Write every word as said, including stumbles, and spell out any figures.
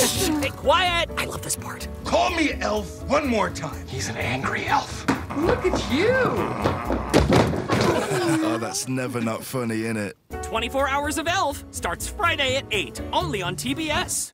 Hey, quiet! I love this part. Call me elf one more time. He's an angry elf. Look at you! Oh, that's never not funny, innit? twenty-four Hours of Elf starts Friday at eight, only on T B S.